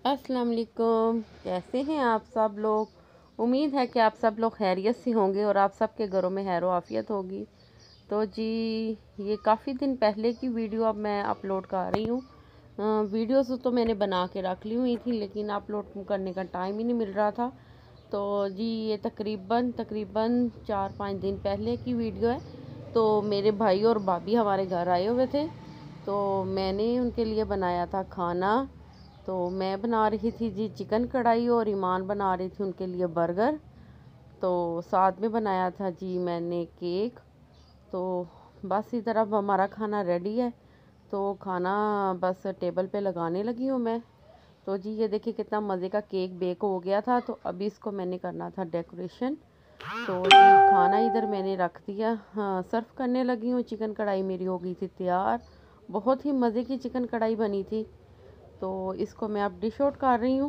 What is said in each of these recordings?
अस्सलाम वालेकुम। कैसे हैं आप सब लोग। उम्मीद है कि आप सब लोग खैरियत से होंगे और आप सब के घरों में खैर आफियत होगी। तो जी, ये काफ़ी दिन पहले की वीडियो अब मैं अपलोड कर रही हूँ। वीडियोस तो मैंने बना के रख ली हुई थी, लेकिन अपलोड करने का टाइम ही नहीं मिल रहा था। तो जी, ये तकरीबन तकरीबन 4-5 दिन पहले की वीडियो है। तो मेरे भाई और भाभी हमारे घर आए हुए थे, तो मैंने उनके लिए बनाया था खाना। तो मैं बना रही थी जी चिकन कढ़ाई और ईमान बना रही थी उनके लिए बर्गर। तो साथ में बनाया था जी मैंने केक। तो बस इधर अब हमारा खाना रेडी है, तो खाना बस टेबल पे लगाने लगी हूँ मैं। तो जी, ये देखिए कितना मज़े का केक बेक हो गया था। तो अभी इसको मैंने करना था डेकोरेशन। तो जी, खाना इधर मैंने रख दिया, हाँ सर्व करने लगी हूँ। चिकन कढ़ाई मेरी हो गई थी तैयार। बहुत ही मज़े की चिकन कढ़ाई बनी थी। तो इसको मैं अब डिश आउट कर रही हूँ।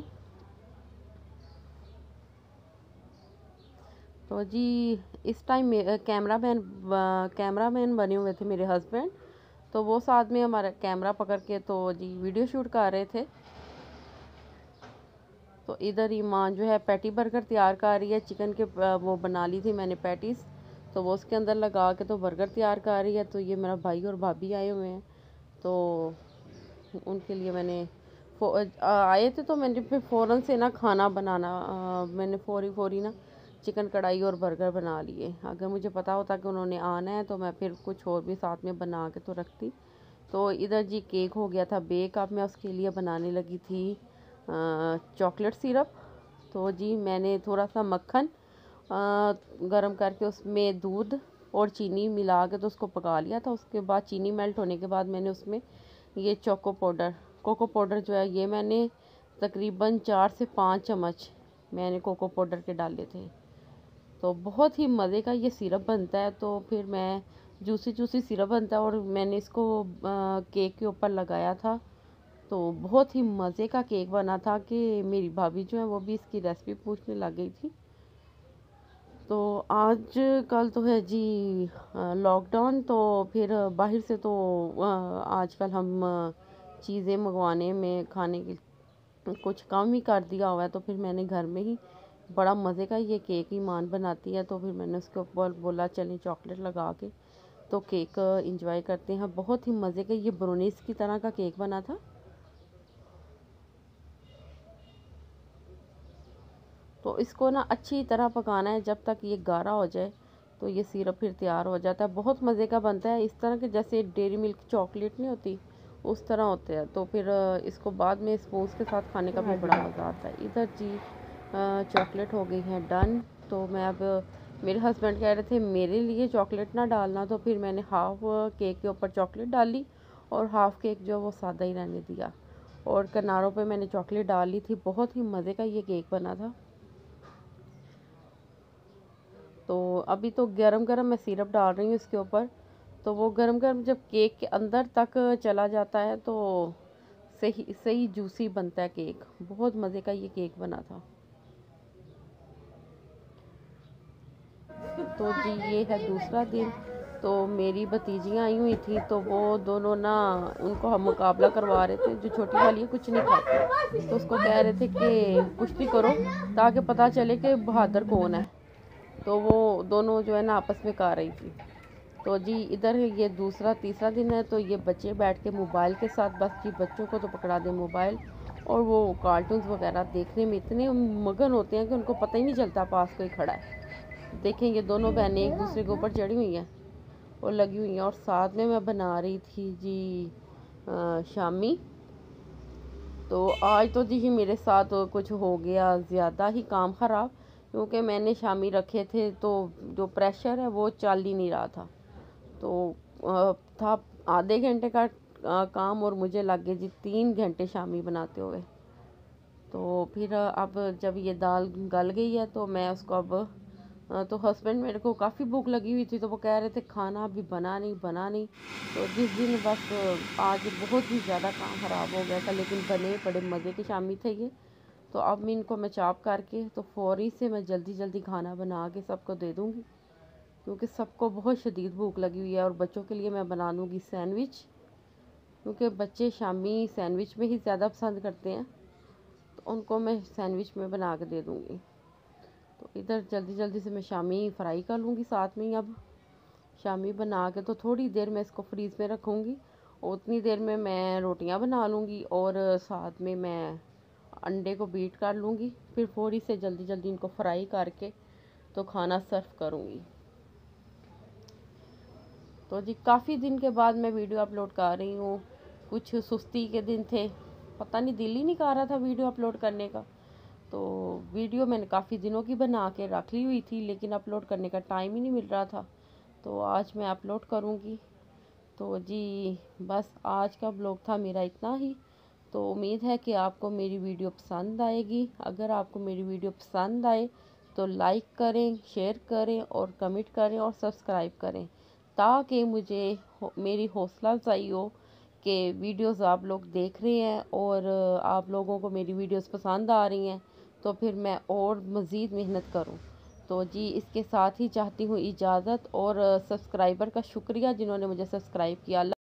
तो जी, इस टाइम कैमरामैन बने हुए थे मेरे हस्बैंड। तो वो साथ में हमारा कैमरा पकड़ के तो जी वीडियो शूट कर रहे थे। तो इधर ईमान जो है पैटी बर्गर तैयार कर रही है। चिकन के वो बना ली थी मैंने पैटीज, तो वो उसके अंदर लगा के तो बर्गर तैयार कर रही है। तो ये मेरा भाई और भाभी आए हुए हैं, तो उनके लिए मैंने आए थे। तो मैंने फिर फ़ौरन से ना खाना बनाना, मैंने फ़ौरी फ़ौरी ना चिकन कढ़ाई और बर्गर बना लिए। अगर मुझे पता होता कि उन्होंने आना है तो मैं फिर कुछ और भी साथ में बना के तो रखती। तो इधर जी केक हो गया था बेक। अब मैं उसके लिए बनाने लगी थी चॉकलेट सिरप। तो जी, मैंने थोड़ा सा मक्खन गरम करके उसमें दूध और चीनी मिला के तो उसको पका लिया था। उसके बाद चीनी मेल्ट होने के बाद मैंने उसमें ये कोको पाउडर जो है, ये मैंने तकरीबन 4 से 5 चम्मच मैंने कोको पाउडर के डाले थे। तो बहुत ही मज़े का ये सिरप बनता है। तो फिर मैं जूसी जूसी सिरप बनता है और मैंने इसको केक के ऊपर लगाया था। तो बहुत ही मज़े का केक बना था कि मेरी भाभी जो है वो भी इसकी रेसिपी पूछने लग गई थी। तो आज कल तो है जी लॉकडाउन, तो फिर बाहर से तो आजकल हम चीज़ें मंगवाने में खाने की कुछ कम ही कर दिया हुआ है। तो फिर मैंने घर में ही बड़ा मज़े का ये केक ईमान बनाती है, तो फिर मैंने उसके ऊपर बोला चलें चॉकलेट लगा के तो केक इंजॉय करते हैं। बहुत ही मज़े का ये ब्रोनीस की तरह का केक बना था। तो इसको ना अच्छी तरह पकाना है जब तक ये गाढ़ा हो जाए। तो ये सिरप फिर तैयार हो जाता है। बहुत मज़े का बनता है, इस तरह के जैसे डेयरी मिल्क चॉकलेट नहीं होती उस तरह होते हैं। तो फिर इसको बाद में स्पून के साथ खाने का भी बड़ा मज़ा आता है। इधर जी चॉकलेट हो गई है डन। तो मैं अब मेरे हस्बैंड कह रहे थे मेरे लिए चॉकलेट ना डालना, तो फिर मैंने हाफ़ केक के ऊपर चॉकलेट डाली और हाफ़ केक जो वो सादा ही रहने दिया। और किनारों पे मैंने चॉकलेट डाल ली थी। बहुत ही मज़े का ये केक बना था। तो अभी तो गरम गरम मैं सिरप डाल रही हूँ इसके ऊपर। तो वो गरम गरम जब केक के अंदर तक चला जाता है तो सही सही जूसी बनता है केक। बहुत मज़े का ये केक बना था। तो जी, ये है दूसरा दिन। तो मेरी भतीजियाँ आई हुई थी, तो वो दोनों ना उनको हम मुकाबला करवा रहे थे। जो छोटी वाली है कुछ नहीं खाती, तो उसको कह रहे थे कि कुश्ती करो ताकि पता चले कि बहादुर कौन है। तो वो दोनों जो है ना आपस में कर रही थी। तो जी, इधर है ये दूसरा तीसरा दिन है। तो ये बच्चे बैठ के मोबाइल के साथ, बस जी बच्चों को तो पकड़ा दे मोबाइल, और वो कार्टून्स वगैरह देखने में इतने मगन होते हैं कि उनको पता ही नहीं चलता पास कोई खड़ा है। देखें, ये दोनों बहनें एक दूसरे के ऊपर चढ़ी हुई हैं और लगी हुई हैं। और साथ में मैं बना रही थी जी शामी। तो आज तो जी मेरे साथ कुछ हो गया ज़्यादा ही काम ख़राब, क्योंकि मैंने शामी रखे थे तो जो प्रेशर है वो चल ही नहीं रहा था। तो था आधे घंटे का काम और मुझे लग गए जी 3 घंटे शामी बनाते हुए। तो फिर अब जब ये दाल गल गई है तो मैं उसको अब तो हस्बैंड मेरे को काफ़ी भूख लगी हुई थी, तो वो कह रहे थे खाना अभी बना नहीं। तो जिस दिन बस आज बहुत ही ज़्यादा काम ख़राब हो गया था, लेकिन बने बड़े मज़े के शामी थे ये। तो अब मैं इनको मैं चॉप करके तो फ़ौरी से मैं जल्दी जल्दी खाना बना के सबको दे दूँगी, क्योंकि सबको बहुत शदीद भूख लगी हुई है। और बच्चों के लिए मैं बना लूँगी सैंडविच, क्योंकि बच्चे शामी सैंडविच में ही ज़्यादा पसंद करते हैं। उनको मैं सैंडविच में बना के दे दूँगी। तो इधर जल्दी जल्दी से मैं शामी फ्राई कर लूँगी साथ में ही। अब शामी बना के तो थोड़ी देर मैं इसको फ्रीज़ में रखूँगी, और उतनी देर में मैं रोटियां बना लूँगी और साथ में मैं अंडे को बीट कर लूँगी। फिर थोड़ी से जल्दी जल्दी इनको फ्राई करके तो खाना सर्व करूँगी। तो जी काफ़ी दिन के बाद मैं वीडियो अपलोड कर रही हूँ। कुछ सुस्ती के दिन थे, पता नहीं दिल ही नहीं कर रहा था वीडियो अपलोड करने का। तो वीडियो मैंने काफ़ी दिनों की बना के रख ली हुई थी, लेकिन अपलोड करने का टाइम ही नहीं मिल रहा था। तो आज मैं अपलोड करूँगी। तो जी बस आज का ब्लॉग था मेरा इतना ही। तो उम्मीद है कि आपको मेरी वीडियो पसंद आएगी। अगर आपको मेरी वीडियो पसंद आए तो लाइक करें, शेयर करें और कमेंट करें और सब्सक्राइब करें, ताकि मुझे मेरी हौसला अफजाई हो कि वीडियोस आप लोग देख रहे हैं और आप लोगों को मेरी वीडियोस पसंद आ रही हैं, तो फिर मैं और मज़ीद मेहनत करूं। तो जी इसके साथ ही चाहती हूँ इजाज़त, और सब्सक्राइबर का शुक्रिया जिन्होंने मुझे सब्सक्राइब किया।